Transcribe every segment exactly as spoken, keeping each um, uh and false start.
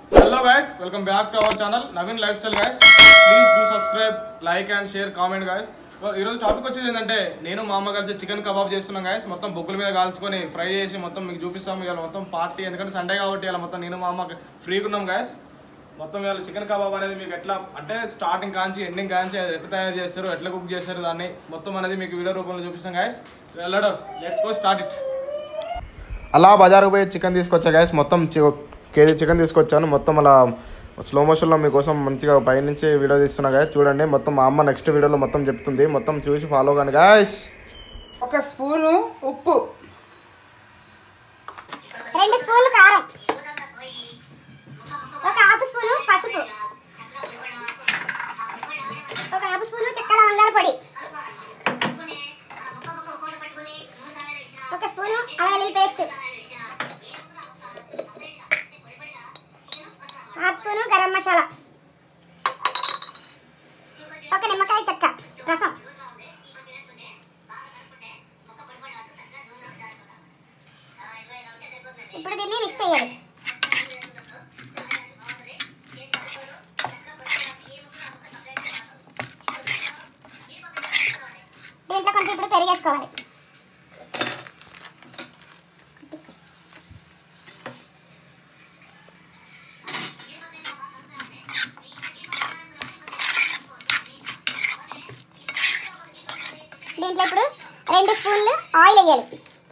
Hello guys, welcome back to our channel Naveen Lifestyle guys. Please do subscribe, like and share, comment guys. ఈ రోజు topic వచ్చేది ఏంటంటే నేను మా అమ్మ కలిసి చికెన్ కబాబ్ చేస్తున్నాం గైస్. మొత్తం బొగ్గుల మీద కాల్చుకొని ఫ్రై చేసి మొత్తం మీకు చూపిస్తాం. ఇవాళ మొత్తం పార్టీ, ఎందుకంటే సండే కాబట్టి ఇలా మొత్తం నేను మా అమ్మ ఫ్రీగా ఉన్నాం గైస్. మొత్తం ఇవాళ చికెన్ కబాబ్ అనేది మీకు ఎట్లా అంటే స్టార్టింగ్ కాంచి ఎండింగ్ కాంచి ఎట్లా తయారు చేస్తారు, ఎట్లా కుక్ చేస్తారు దాన్ని మొత్తం అనేది మీకు వీడియో రూపంలో చూపిస్తాం గైస్. వెళ్ళడం లెట్స్ గో స్టార్ట్ ఇట్. అలా బజార్కు పోయి చికెన్ తీసుకొచ్చా గైస్. మొత్తం కేజీ చికెన్ తీసుకొచ్చాను. మొత్తం అలా స్లో మోషన్లో మీకోసం మంచిగా పైనుంచి వీడియో తీస్తున్నా గాయస్. చూడండి మొత్తం మా అమ్మ నెక్స్ట్ వీడియోలో మొత్తం చెప్తుంది, మొత్తం చూసి ఫాలో కానీ గాయస్. ఒక స్పూను ఉప్పు, రెండు స్పూన్లు కారం, ఒక హాఫ్ స్పూను పసుపు, ఒక హాఫ్ స్పూను చెక్క లవంగాల పొడి, ఒక స్పూను అల్లం వెల్లుల్లి paste, half spoon garam masala, ఒక నిమ్మకాయ చెక్క రసం, ఇప్పుడు దీన్ని మిక్స్ చేయాలి. దీంట్లో కొంచెం ఇప్పుడు పెరిగేసుకోవాలి. దీంట్లో ఇప్పుడు రెండు స్పూన్లు ఆయిల్ వేయాలి.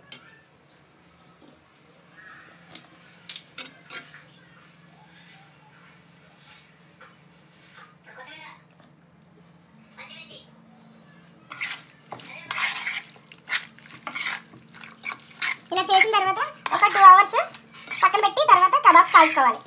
ఇలా చేసిన తర్వాత ఒక టూ అవర్స్ పక్కన పెట్టి తర్వాత కబాబ్ కాల్చుకోవాలి.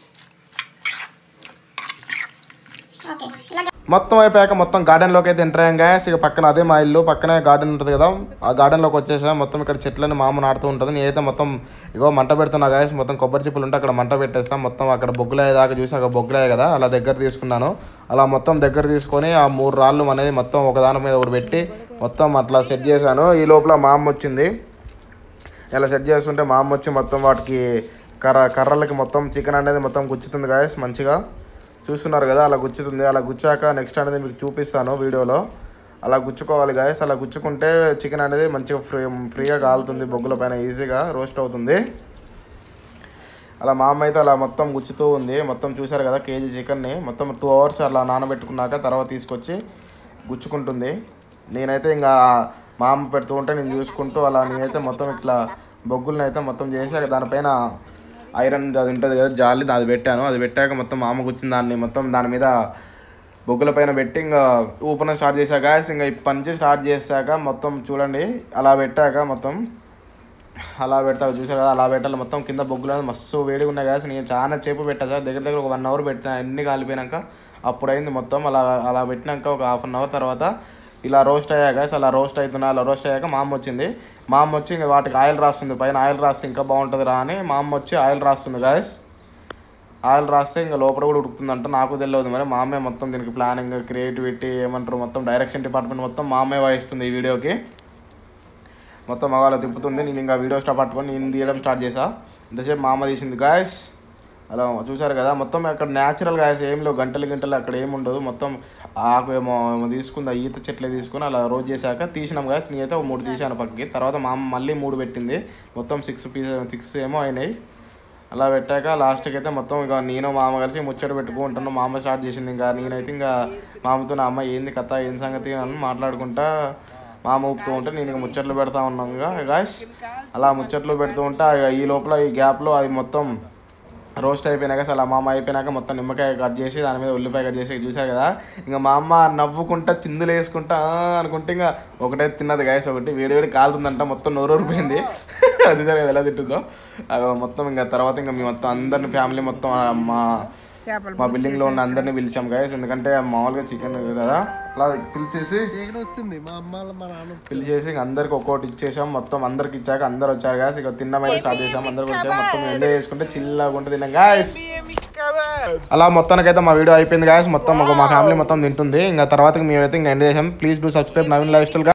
ఓకే, ఇలా మొత్తం అయిపోయాక మొత్తం గార్డెన్లోకి అయితే ఎంటర్ అయ్యాం గాయస్. ఇక పక్కన అదే మా ఇల్లు, పక్కనే గార్డెన్ ఉంటుంది కదా, ఆ గార్డెన్లోకి వచ్చేసా. మొత్తం ఇక్కడ చెట్లని మా అమ్మ నాటుతూ ఉంటుంది. నేనైతే మొత్తం ఇగో మంట పెడుతున్నా గాయస్. మొత్తం కొబ్బరి చిప్పులు ఉంటే అక్కడ మంట పెట్టేస్తాం. మొత్తం అక్కడ బొగ్గులయ్యే దాకా చూసి అక్కడ బొగ్గులయ్యాయి కదా, అలా దగ్గర తీసుకున్నాను. అలా మొత్తం దగ్గర తీసుకొని ఆ మూడు రాళ్ళు అనేది మొత్తం ఒకదాని మీద ఒకటి పెట్టి మొత్తం అట్లా సెట్ చేశాను. ఈ లోపల మా అమ్మ వచ్చింది. ఇలా సెట్ చేస్తుంటే మా అమ్మ వచ్చి మొత్తం వాటికి కర్ర కర్రలకి మొత్తం చికెన్ అనేది మొత్తం గుచ్చుతుంది గాయస్. మంచిగా చూస్తున్నారు కదా, అలా గుచ్చుతుంది. అలా గుచ్చాక నెక్స్ట్ అనేది మీకు చూపిస్తాను వీడియోలో. అలా గుచ్చుకోవాలి గాయస్. అలా గుచ్చుకుంటే చికెన్ అనేది మంచిగా ఫ్రీ ఫ్రీగా కాలుతుంది, బొగ్గుల పైన ఈజీగా రోస్ట్ అవుతుంది. అలా మా అమ్మ అయితే అలా మొత్తం గుచ్చుతూ ఉంది. మొత్తం చూసారు కదా, కేజీ చికెన్ని మొత్తం టూ అవర్స్ అలా నానబెట్టుకున్నాక తర్వాత తీసుకొచ్చి గుచ్చుకుంటుంది. నేనైతే ఇంకా మా అమ్మ పెడుతూ ఉంటే నేను చూసుకుంటూ అలా నేనైతే మొత్తం ఇట్లా బొగ్గులను అయితే మొత్తం చేసి దానిపైన ఐరన్ అది ఉంటుంది కదా జాలి, అది పెట్టాను. అది పెట్టాక మొత్తం మా అమ్మకు వచ్చిన దాన్ని మొత్తం దాని మీద బొగ్గుల పైన పెట్టి ఇంకా ఊపన స్టార్ట్ చేశాక ఇంకా ఇప్పటి నుంచి స్టార్ట్ చేశాక మొత్తం చూడండి అలా పెట్టాక మొత్తం అలా పెడతా చూసారు కదా, అలా పెట్టాలి. మొత్తం కింద బొగ్గులు మస్తు వేడిగా ఉన్నాయి గాయస్. నేను చాలా సేపు పెట్టా సార్, దగ్గర దగ్గర ఒక వన్ అవర్ పెట్టిన, అన్ని కాలిపోయినాక అప్పుడు అయింది మొత్తం. అలా అలా పెట్టినాక ఒక హాఫ్ అన్ అవర్ తర్వాత ఇలా రోస్ట్ అయ్యాక అలా రోస్ట్ అవుతున్నా. అలా రోస్ట్ అయ్యాక మా అమ్మ వచ్చింది. మా అమ్మ వచ్చి ఇంకా వాటికి ఆయిల్ రాస్తుంది, పైన ఆయిల్ రాస్తే ఇంకా బాగుంటుంది రా అని మా అమ్మ వచ్చి ఆయిల్ రాస్తుంది గాయస్. ఆయిల్ రాస్తే ఇంకా లోపల కూడా ఉడుకుతుందంట, నాకు తెలియదు మరి. మా అమ్మే మొత్తం దీనికి ప్లానింగ్, క్రియేటివిటీ ఏమంటారు మొత్తం డైరెక్షన్ డిపార్ట్మెంట్ మొత్తం మా అమ్మే వహిస్తుంది ఈ వీడియోకి. మొత్తం మగాళ్ళ తిప్పుతుంది. నేను ఇంకా వీడియో స్టార్ట్ పట్టుకొని నేను తీయడం స్టార్ట్ చేసా. ఇంతసేపు మా అమ్మ తీసింది గాయస్. అలా చూసారు కదా, మొత్తం అక్కడ న్యాచురల్ గాయస్, ఏం లేవు గంటలు గంటలు అక్కడ ఏమి ఉండదు. మొత్తం ఆకు ఏమో తీసుకుంది, ఈత చెట్లే తీసుకుని అలా రోజు చేశాక తీసినాం కదా. నేనైతే ఒక మూడు తీసాను పక్కకి. తర్వాత మా అమ్మ మళ్ళీ మూడు పెట్టింది. మొత్తం సిక్స్ పీస్ సిక్స్ ఏమో అయినాయి. అలా పెట్టాక లాస్ట్కి అయితే మొత్తం ఇక నేను మా అమ్మ కలిసి ముచ్చట పెట్టుకుంటున్నాను. మా అమ్మ స్టార్ట్ చేసింది. ఇంకా నేనైతే ఇంకా మా అమ్మతో నా అమ్మ ఏంది కథ, ఏం సంగతి అని మాట్లాడుకుంటా మా అమ్మ ఊపుతూ ఉంటే నేను ఇక ముచ్చట్లు పెడతా ఉన్నాను గాయస్. అలా ముచ్చట్లు పెడుతూ ఉంటే ఈ లోపల ఈ గ్యాప్లో అవి మొత్తం రోస్ట్ అయిపోయినాక అలా మా అమ్మ అయిపోయినాక మొత్తం నిమ్మకాయ కట్ చేసి దాని మీద ఉల్లిపాయ కట్ చేసి చూసారు కదా. ఇంకా మా అమ్మ నవ్వుకుంటా చిందులు వేసుకుంటా అనుకుంటే ఇంకా ఒకటే తిన్నది గాయస్. ఒకటి వేడి వేడి కాలుతుందంట, మొత్తం నోరూరిపోయింది. అది చూసారు కదా ఎలా తింటుందో మొత్తం. ఇంకా తర్వాత ఇంకా మేము మొత్తం అందరిని ఫ్యామిలీ మొత్తం మా మా బిల్డింగ్లో ఉన్న అందరినీ పిలిచాం గాయస్. ఎందుకంటే మామూలుగా చికెన్ కదా అలా పిలిచేసి పిలిచేసి ఇంక అందరికి ఒక్కొక్కటి ఇచ్చేసాం. మొత్తం అందరికి ఇచ్చాక అందరు వచ్చారు గాయస్. ఇక తిన్నమైతే స్టార్ట్ చేసాం. అందరికి వచ్చాక మొత్తం ఎంజాయ్ చేసుకుంటే చిల్లగా ఉంటే తిన్నాం గాయస్. అలా మొత్తానికైతే మా వీడియో అయిపోయింది గాయస్. మొత్తం మా ఫ్యామిలీ మొత్తం తింటుంది. ఇంకా తర్వాత మేమైతే ఇంకా ఎంజాయ్ చేసాం. Please do subscribe Naveen life style.